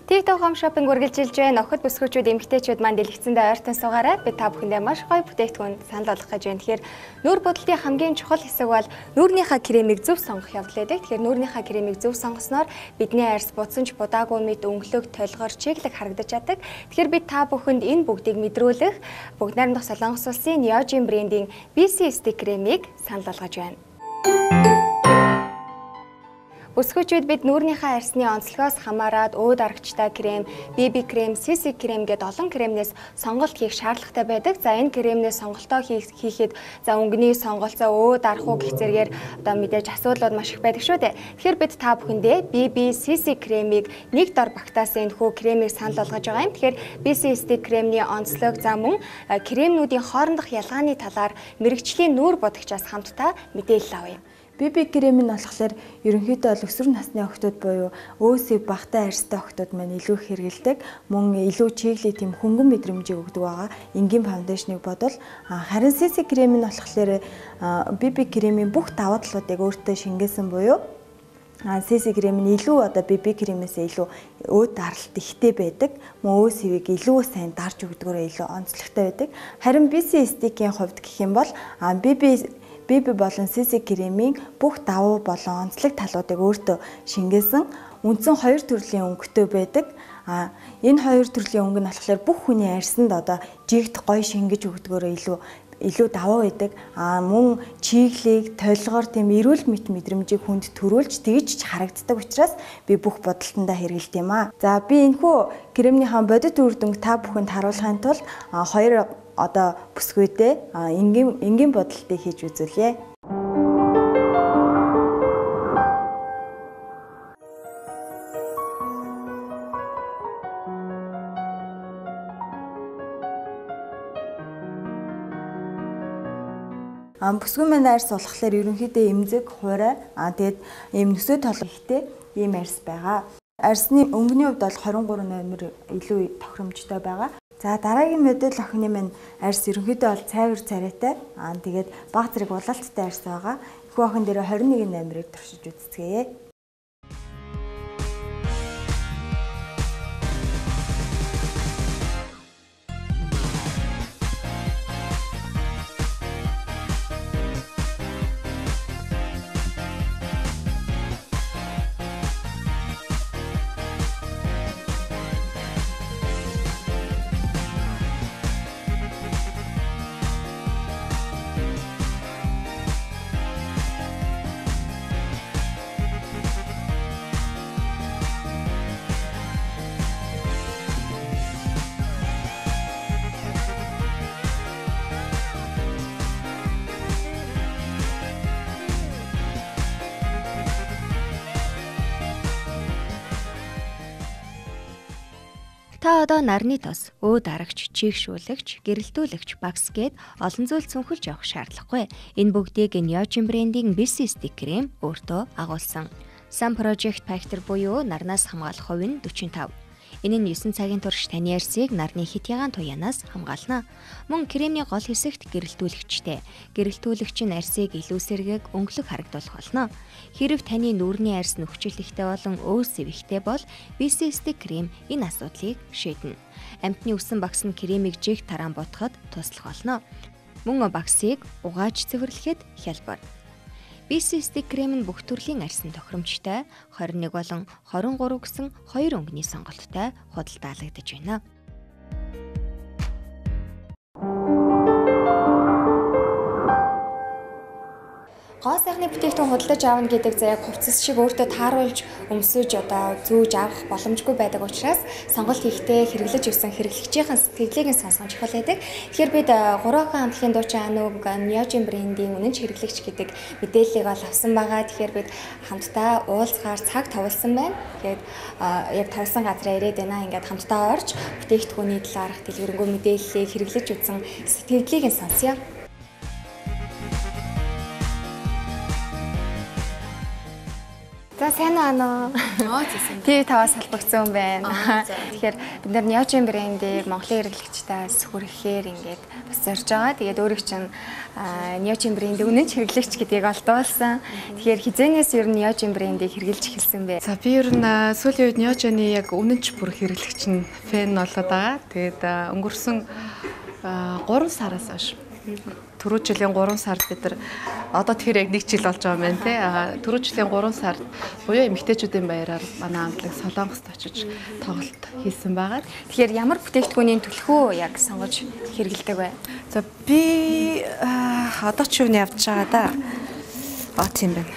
TikTok Home Shopping үргэлжилж байна. Охид бүсгүүчүүд эмэгтэйчүүд маань дэлгэцэндээ ойртон суугаарай. Би та бүхэндээ маш гоё бүтээгдэхүүн санал болгох гэж байна. Тэгэхээр нүүр бодлын хамгийн чухал хэсэг бол нүүрнийхээ кремийг зөв сонгох явдал байдаг. Тэгэхээр нүүрнийхээ кремийг зөв сонгосноор бидний арьс буцанч будаагүй мэд өнгөлөг, толгоор, чиглэг харагдаж чаддаг. Тэгэхээр би та бүхэнд энэ бүгдийг мэдрүүлэх бүгд найрамдах Солонгос улсын Neogen брендийн BC Stick кремийг санал болгож байна. Бүсгүүчүүд бид нүүрнийхээ арьсны онцлогоос хамаарат өөд аргачтай крем, BB крем, CC крем гээд олон кремнээс сонголт хийх шаардлагатай байдаг. За энэ кремнээс сонголтоо хийхэд өнгөний сонголт, өөд арах уу гэх зэрэгээр мэдээж асуудлууд маш их байдаг шүү дээ. Тэгэхээр бид та бүхэндээ BB CC кремийг нэг дор багтаасан энэ хүү кремийг санал болгож байгаа юм. Тэгэхээр BC Stick кремний онцлог мөн кремнүүдийн хоорондох ялгааны талаар мэрэгчлийн нүүр бодогчаас хамтдаа мэдээлэл авъя. BB крем нь болохоор ерөнхийдөө бол өсвөр насны охтууд буюу өөсөв багтаа арьстай охтууд маань илүү хэрэгэлдэг. Мөн илүү чиглэг тийм хөнгөн мэдрэмжийг өгдөг байгаа. Энгийн фаундейшныг бодвол харин CC крем нь болохоор BB кремийн бүх даваа талуудыг өөртөө шингээсэн буюу CC крем нь илүү BB кремээс илүү өөд даралт ихтэй байдаг. Мөн өөсөвийг илүү сайн дарж өгдөгөөр илүү онцлогтой байдаг. Харин BC Stick-ийн хувьд гэх юм бол BB болон CC кремийн бүх давуу болон онцлог талуудыг өөртөө шингээсэн үндсэн хоёр төрлийн өнгөтэй байдаг. Энэ хоёр төрлийн өнгө нь болохоор бүх хүний арьсанд жигт гоё шингэж өгдөгөөр илүү даваа байдаг. Мөн чиглэг, толгоор тийм эрүүл мэт мэдрэмжийг хүнд төрүүлж тэгж харагддаг учраас би бүх бодолтондоо хэрэгэлт юм аа. За би энэхүү кремнийхаа бодит үр дүнг та бүхэнд харуулахын тулд хоёр бүсгүйдээ энгийн бодолтыг хийж үзүүлье. Бүсгүй маань арьс болохоор ерөнхийдөө эмзэг, хуурай, тэгээд ийм нөсөө толгойтэй ийм арьс байгаа. Арьсны өнгөний хувьд бол 23 номер илүү тохиромжтой байгаа. За дараагийн мэдээлэл охины маань арьс ерөнхийдөө бол цайвар царайтай. Тэгээд баг зэрэг улаалттай арьс байгаа. Хүү охин дээр 21 номерыг туршиж үзцгээе. Та одоо нарны тос, өөд арагч, чийгшүүлэгч, гэрэлтүүлэгч, багс гээд олон зүйл цүнхэлж явах шаардлагагүй. Энэ бүгдийг Neogen брендийн BC Stick крем өөртөө агуулсан. Sun Project Factor буюу нарнаас хамгаалах хувь нь 45. Энэ нь 9 цагийн турш таны арьсыг нарны хит ягаан туяанаас хамгаална. Мөн кремний гол хэсэгт гэрэлтүүлэгчтэй. Гэрэлтүүлэгч нь арьсыг илүү сэргээг өнгөлөг харагдуулах болно. Хэрэв таны нүүрний арьс нөхцөл ихтэй болон өөс сэвэхтэй бол BC Stick крем энэ асуудлыг шийднэ. Амьтны үсэн багс нь кремийг жиг тараан ботход туслах болно. Мөн багсыг угааж цэвэрлэхэд хялбар. BC Stick крем нь бүх төрлийн арьсан тохиромжтой 21 болон 23 гэсэн хоёр өнгөний сонголттой худалдаалагдаж байна. Гоо сайхны бүтээгдэхүүн худалдаж аавна гэдэг заяаг хувцас шиг өөртөө тааруулж өмсөж зүүж авах боломжгүй байдаг учраас сонголт хийхдээ хэрэглэж ирсэн хэрэглэгчийн сэтгэлийг сонсгон чухал байдаг. Тэгэхээр бид 3 охин хамтлагийн дуучин Ануг Neogen брендийн үнэн хэрэглэгч гэдэг мэдээллийг ол авсан байгаа. Тэгэхээр бид хамтдаа уулзгаар цаг товлсон байна. Тэгээд яг тавсан газараа ирээд байна. Ингээд хамтдаа орж бүтээгдэхүүний талаарх дэлгэрэнгүй мэдээллийг хэрэглэж үзсэн сэтгэлийг сонсъё. За сайн байна уу? TV5-аас холбогдсон юм байна. Тэгэхээр бид нар Neogen брендийг Монголын хэрэглэгчдээс хүрэхээр ингээд бас зорж байгаа. Тэгээд өөрийг чинь Neogen брендийг үнэн ч хэрэглэгч гэдгийг олдуулсан. Тэгэхээр хизээнээс ер нь Neogen брендийг хэрэглэж эхэлсэн бэ? За би ер нь сүүлийн үед Neogen-ы яг үнэн ч бүр хэрэглэгч нь фэн болоод байгаа. Тэгээд өнгөрсөн 3 сараас хойш түрүү жилийн 3 сард бид нар одоо тэгэхээр яг 1 жил болж байгаа юм байна тий. Түрүү жилийн 3 сард буюу эмэгтэйчүүдийн баяраар манай хамтлаг Солонгост очиж тоглолт хийсэн байгаа. Тэгэхээр ямар бүтээгдэхүүний төлхөө яг сонгож хэрэглэдэг вэ? За би одоо ч юу явж байгаа да. Тийм байна.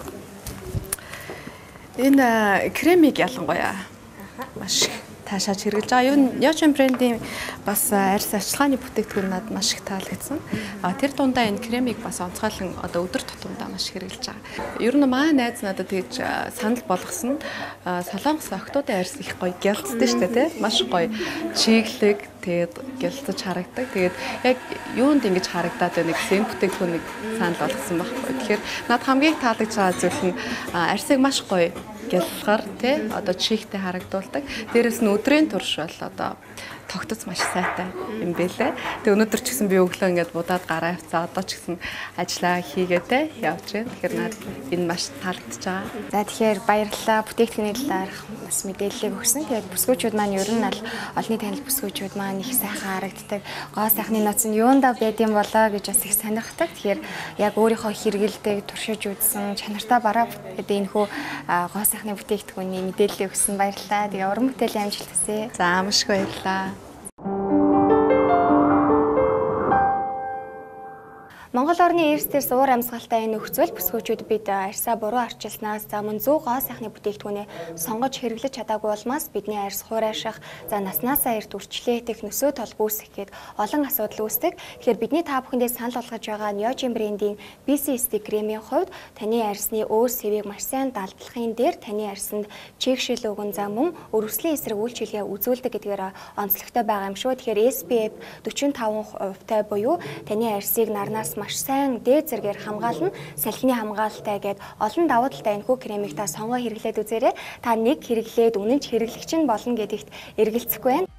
Энэ кремийг ялангуяа маш таашааж хэрэглэж байгаа. Юу Neogen брендийн бас арьс арчилгааны бүтээгдэхүүн надад маш их таалагдсан. Тэр дундаа энэ кремийг бас онцгойлон одоо өдөр тутамдаа маш хэрэглэж байгаа. Ер нь маа найз надад тэгж санал болгосон. Солонгос октоодын арьс их гоё гялцдаг шүү дээ, тий? Маш гоё чиглэг, тэгээд гялцаж харагдаг. Тэгээд яг юунд ингэж харагдаад байна гэсэн бүтээгдэхүүнийг санал болгосон байхгүй. Тэгэхээр надад хамгийн таалагдж байгаа зүйл нь арьсыг маш гоё гялгаар тий одоо чихтэй харагдуулдаг. Дээрээс нь өдрийн турш бол одоо тогтоц маш сайтай юм бэлээ. Тэг өнөөдөр ч гэсэн би өглөө ингээд будаад гараа авцаа одоо ч гэсэн ажиллаа хийгээдээ явж байна. Тэгэхээр надад энэ маш таалагдж байгаа. За тэгэхээр баярлалаа. Бүтээгдэхүүний талаарх бас мэдээллийг өгсөн. Тэгээд бүсгүүчүүд маань ер нь аль олонний танил бүсгүүчүүд маань их сайхан харагддаг. Гоо сайхны нууц нь юундаа байд юм болоо гэж бас их сонирхдаг. Тэгэхээр яг өөрийнхөө хэрэгэлдэг, туршиж үзсэн, чанартай бараа гэдэг энэ хүү гоо сайхны бүтээгдэхүүний мэдээллийг өгсөн. Баярлалаа. Тэгээ уран бүтээлийн амжилт хүсье. За маш их баярлалаа. Монгол орны эрсдээс уур амьсгалтай энэ нөхцөл бүсгүүчүүд бид арьсаа буруу арчилснаас за мөн 100 гоо сайхны бүтээгдэхүүнээ сонгож хэрэглэж чадаагүй улмаас бидний арьс хуурайших, за наснасаа эрт үрчлээдэх, нөсөө толг үүсгэх гээд олон асуудал үүсдэг. Тэгэхээр бидний та бүхэндээ санал болгож байгаа Neogen брендийн BC-ST кремийн хувьд таны арьсны өөс сэвийг маш сайн далдлахын дээр таны арьсанд чигшил өгөн за мөн өрөвслийн эсрэг үйлчилгээ үзүүлдэг гэдгээр онцлогтой байгаа юм шүү. Тэгэхээр SPF 45% буюу таны арьсыг нарнаас маш сайн дээд зэргээр хамгаална, салхины хамгаалалтай гээд олон давуу талтай энэхүү кремийг та сонгоо хэрэглээд үзээрэй. Та нэг хэрэглээд үнэн ч хэрэглэгч нь болно гэдэгт эргэлзэхгүй байна.